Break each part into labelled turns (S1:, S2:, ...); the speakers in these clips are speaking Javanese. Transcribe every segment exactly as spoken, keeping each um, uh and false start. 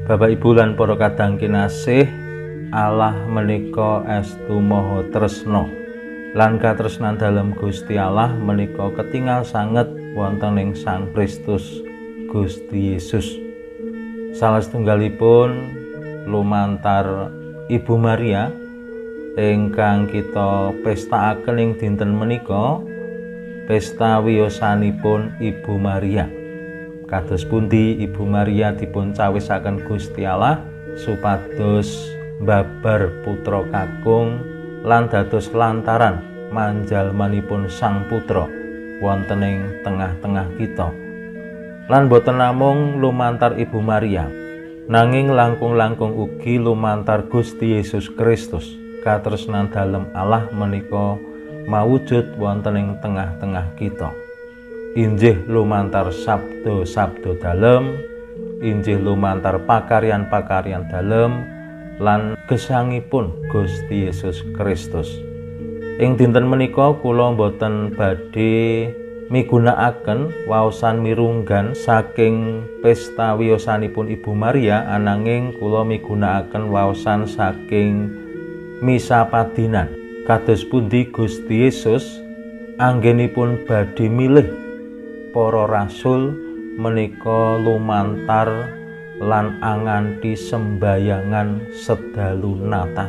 S1: Bapak Ibu lan para kadang kinasih, Allah menika estu maha tresna lan katresnan dalem Gusti Allah menika ketingal sanget wonten ing Sang Kristus Gusti Yesus. Salah setunggalipun lumantar Ibu Maria ingkang kita pestakaken ing dinten menika, pesta wiyosanipun Ibu Maria. Kados pundi Ibu Maria dipun cawisaken Gusti Allah supados babar putra kakung lan dados lantaran manjalmanipun Sang Putra wonten ing tengah-tengah kita. Lan boten namung lumantar Ibu Maria, nanging langkung-langkung ugi lumantar Gusti Yesus Kristus katresnan dalem Allah menika mawujud wonten ing tengah-tengah kita. Injih lumantar sabda-sabda dalem, injih lumantar pakaryan-pakaryan dalem lan gesangipun Gusti Yesus Kristus. Ing dinten menika kula boten badhe migunakaken waosan mirunggan saking pesta wiyosanipun Ibu Maria, ananging kula migunakaken waosan saking misa padinan. Kados pundi Gusti Yesus anggenipun badhe milih para rasul menika lumantar lan anganti sembayangan sedalu natas.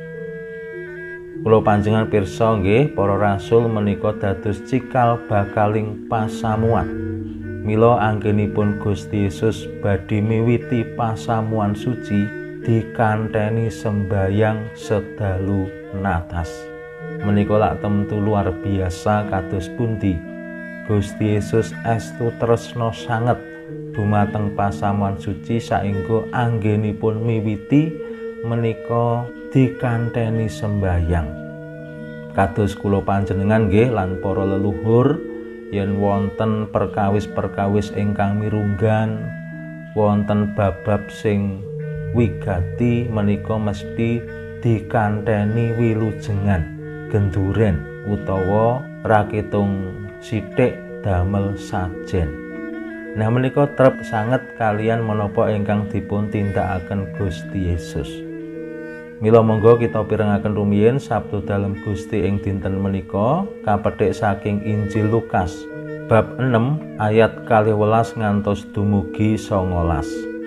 S1: Kula panjenengan pirsa nggih, para rasul menika dados cikal bakaling pasamuan. Mila anggenipun Gusti Yesus badhe miwiti pasamuan suci dikanteni sembayang sedalu natas. Menika lak temtu luar biasa kados pundi Gusti Yesus estu tresna sanget dumateng pasamuan suci saengga anggenipun miwiti menika dikanteni sembayang. Kados kula panjenengan nggih lan para leluhur, yen wonten perkawis-perkawis ingkang mirunggan, wonten babab sing wigati menika mesti dikanteni wilujengan genduren utawa rakitung sithik damel sajen. Nah menika trep sanget kalian menapa ingkang dipun tindakaken Gusti Yesus. Mila monggo kita pirengaken rumiyin sabda dalem Gusti ing dinten menika kapethik saking Injil Lukas bab enam ayat kalih welas ngantos dumugi songolas.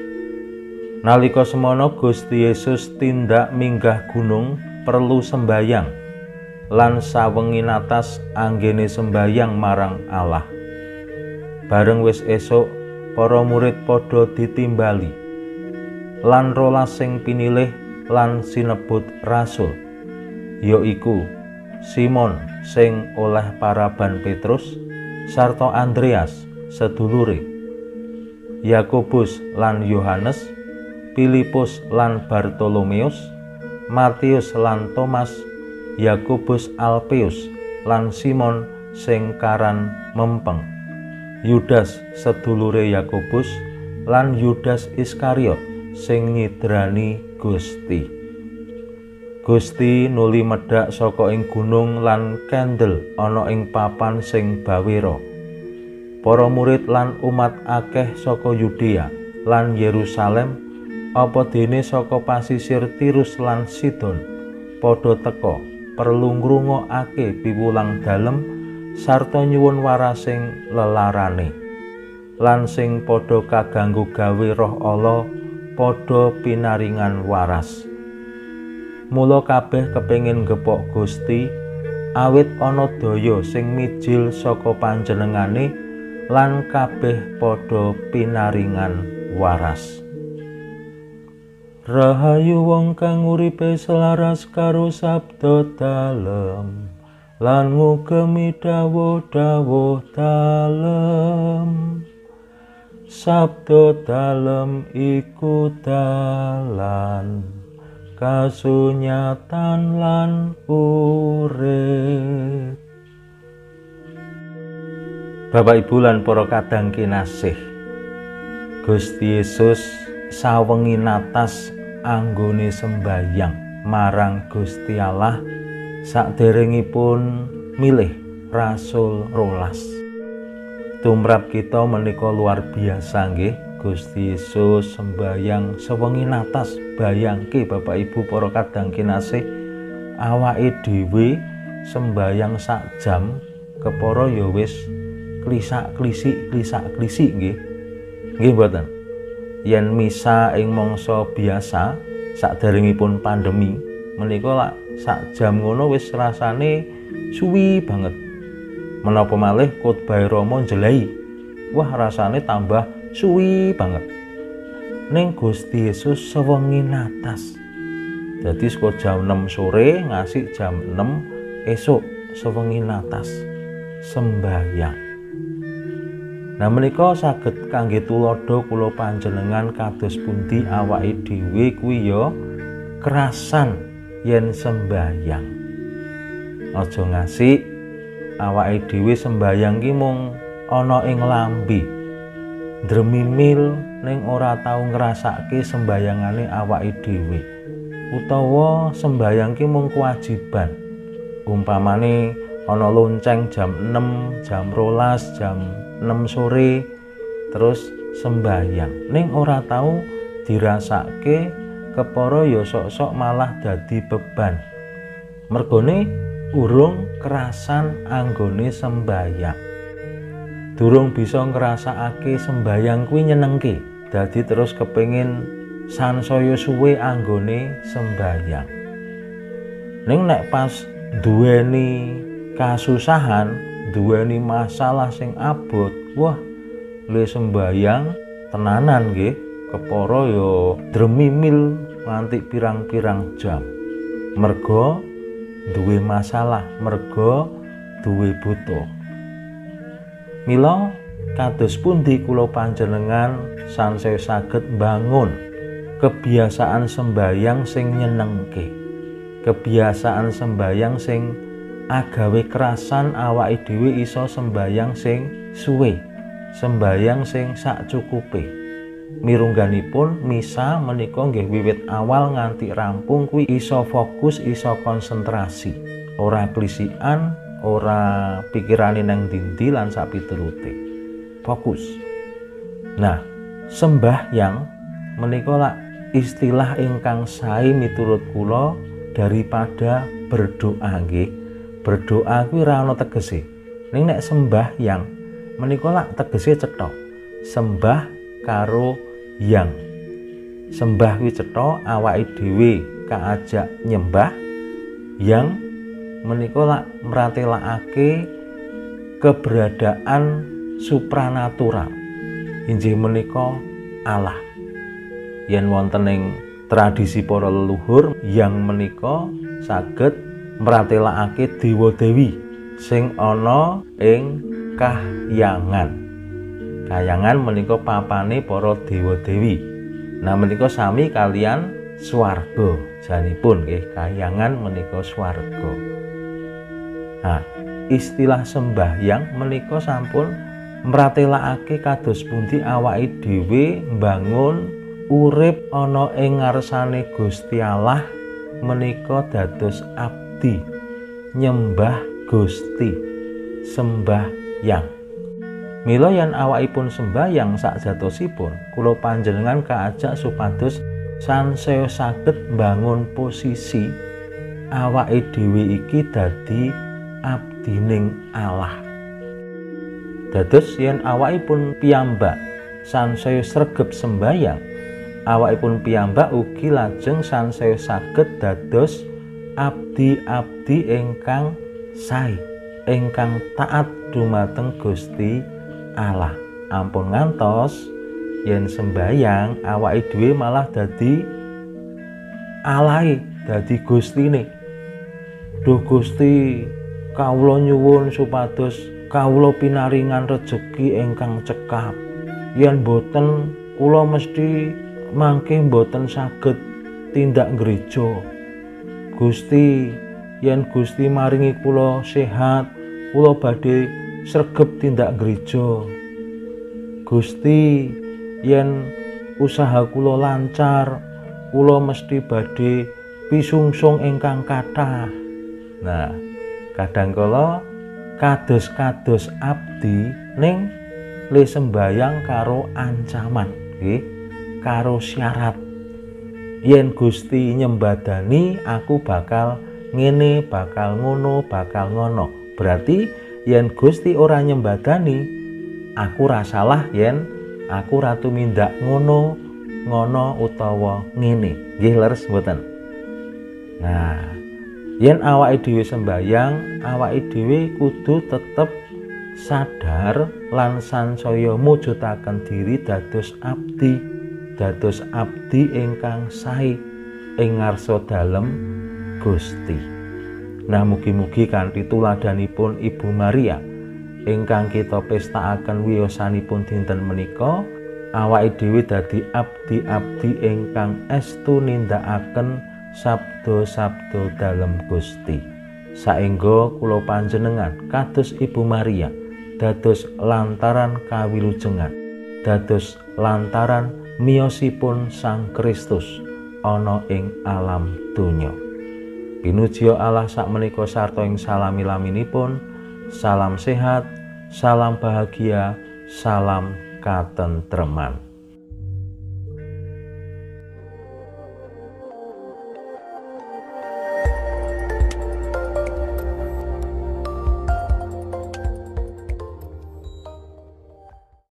S1: Nalika semana Gusti Yesus tindak minggah gunung perlu sembayang lan sawengi natas anggene sembayang marang Allah. Bareng wis esuk para murid padha ditimbali lan rolas sing pinilih lan sinebut rasul, yaiku Simon sing oleh paraban Petrus sarta Andreas sedulure, Yakobus lan Yohanes, Filipus lan Bartolomeus, Matius lan Thomas, Yakobus Alpeus lan Simon sing karan Mempeng, Yudas sedulure Yakobus lan Yudas Iskariot sing nyidrani Gusti. Gusti nuli medhak saka ing gunung lan kendel ana ing papan sing bawera. Para murid lan umat akeh saka Yudea lan Yerusalem apa dene saka pasisir Tirus lan Sidon padha teka perlu ngrungokake piwulang dalem sarta nyuwun warasing lelarane, lan sing padha kaganggu gawe Roh Allah padha pinaringan waras. Mula kabeh kepengin gepok Gusti awit ana daya sing mijil saka panjenengane lan kabeh padha pinaringan waras. Rahayu wong kang uripe selaras karo sabda dalem lan ngugemi dawuh-dawuh dalem. Sabda dalem iku dalan kasunyatan lan urip. Bapak Ibu lan para kadang kinasih, Gusti Yesus sawengi natas anggone sembayang marang Gusti Allah saderengipun milih rasul rolas. Tumrap kita menika luar biasa nggih. Gusti Yesus sembayang sewengi natas. Bayangke Bapak Ibu para kadang kinasih, awake dhewe sembayang sak jam kepara ya wis klisak-klisik klisak-klisik nggih. Nggih mboten. Yen misa ing mangsa biasa saderengipun pandemi menika lak sak jam ngono wis rasane suwi banget. Menapa malih khotbah Rama njelahi, wah rasane tambah suwi banget. Ning Gusti Yesus sewengi natas. Dadi saka jam enam sore ngasih jam enam esuk sewengi natas sembahyang. Nah menika saged kangge tulodo kula panjenengan kados pundi awake dhewe kuwi ya kerasan yen sembahyang. Aja ngasih awake dhewe sembahyang ki mung ana ing lambe. Dremimil ning ora tau ngrasake sembayangane awake dhewe. Utawa sembayang ki mung kewajiban. Umpamane ana lonceng jam enam, jam rolas, jam enam sore terus sembayang. Ning ora tau dirasake kepara ya sok-sok malah dadi beban. Mergone urung kerasan anggone sembayang. Durung bisa ngrasakake sembayang kuwi nyenengke. Dadi terus kepengin sansaya suwe anggone sembayang. Ning nek pas duweni kasusahan, duweni masalah sing abot, wah le sembayang tenanan nggih, kepara ya dremimil nganti pirang-pirang jam. Merga duwe masalah, merga duwe butuh. Mila kados pundi kula panjenengan sansaya saged mbangun kebiasaan sembayang sing nyenengke, kebiasaan sembayang sing agawe kerasan awake dhewe iso sembayang sing suwe, sembayang sing sakcukupe. Mirungganipun misa menika nggih wiwit awal nganti rampung kuwi iso fokus, iso konsentrasi, ora klisikan, ora pikirane nang dindi lan sapiturute. Fokus. Nah, sembahyang menika lak istilah ingkang sae miturut kula daripada berdoa nggih. Berdoa kuwi ora ana tegese. Ning nek sembahyang menika lak tegese cetha. Sembah karo yang. Sembah kuwi cetha awake dhewe kaajak nyembah, yang menika lak mratelakake keberadaan supranatural. Inggih menika Allah. Yen wonten ing tradisi para leluhur, yang menika saged mratelakake dewa-dewi sing ana ing kahyangan. Kahyangan menika papane para dewa-dewi. Nah menika sami kalian swarga janipun nggih, kahyangan menika swarga. Nah, istilah sembahyang menika sampun mratelakake kados pundi awake dhewe mbangun urip ana ing ngarsane Gusti Allah menika dados abdi, nyembah Gusti, sembahyang. Mila yen awakipun sembahyang sakjatosipun, kula panjenengan kaajak supados sansaya saged mbangun posisi awake dhewe iki dadi abdining Allah. Dados yen awakipun piyambak sansaya sregep sembahyang, awakipun piyambak ugi lajeng sansaya saged dados abdi-abdi ingkang sae, ingkang taat dumateng Gusti Allah. Ampun ngantos yen sembahyang awake dhewe malah dadi alahe, dadi gustine. Duh Gusti, kawula nyuwun supados kawula pinaringan rejeki ingkang cekap. Yen boten kula mesti mangke boten saged tindak gereja. Gusti, yen Gusti maringi kula sehat, kula badhe sregep tindak gereja. Gusti, yen usaha kula lancar, kula mesti badhe pisungsung ingkang kathah. Nah, kadangkala kados-kados abdi ning le sembayang karo ancaman. nggih, karo syarat. Yen Gusti nyembadani aku bakal ngene, bakal ngono, bakal ngono. Berarti yen Gusti ora nyembadani, aku ra salah yen aku ra tumindak ngono, ngono utawa ngene. Nggih leres mboten? Nah, yen awake dhewe sembayang, awake dhewe kudu tetep sadar lan sansaya mujudaken diri dados abdi, dados abdi ingkang sae ing ngarsa dalem Gusti. Nah, mugi-mugi kanthi tuladanipun Ibu Maria ingkang kita pestakaken wiyosanipun dinten menika, awake dhewe dadi abdi-abdi ingkang estu nindakaken sabda-sabda dalem Gusti. Saengga kula panjenengan kados Ibu Maria dados lantaran kawilujengan, dados lantaran miyosipun Sang Kristus ana ing alam donya. Pinujia Allah sakmenika sarta ing salami-laminipun, salam sehat, salam bahagia, salam katentreman.